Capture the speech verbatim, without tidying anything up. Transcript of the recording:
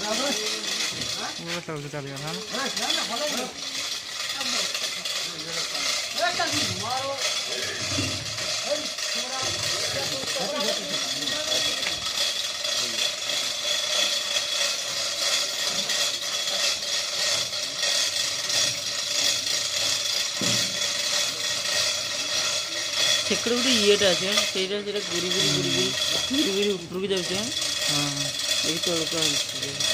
पूरा चल के चल गया ना ସେକଡ଼ ଗୋଟେ ଇଏଟା ଅଛି ସେଇଟା ସେଇଟା ଗୁରି ଗୁରି ଗୁରି ଗୁରି ଗୁରି ଗୁରି ଉପରକୁ ଯାଉଛି। ହଁ ଏଇ ତଳକୁ